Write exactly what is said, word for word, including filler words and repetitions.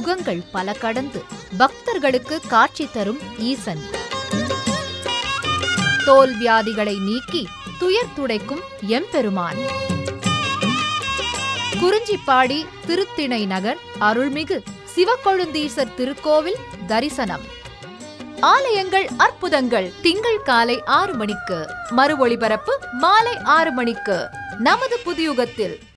யுகங்கள் பல கடந்து பக்தர்களுக்கு காட்சி தரும் ஈசன். தோல் வியாதிகளை நீக்கி துயர் துடைக்கும் எம்பெருமான். குறிஞ்சிப்பாடி திருத்திணை நகர் அருள்மிகு சிவக்கொழுந்தீசர் திருக்கோவில் தரிசனம். ஆலயங்கள் அற்புதங்கள் திங்கள் காலை ஆறு மணிக்கு, மறு ஒளிபரப்பு மாலை ஆறு மணிக்கு நமது புதியுகத்தில்.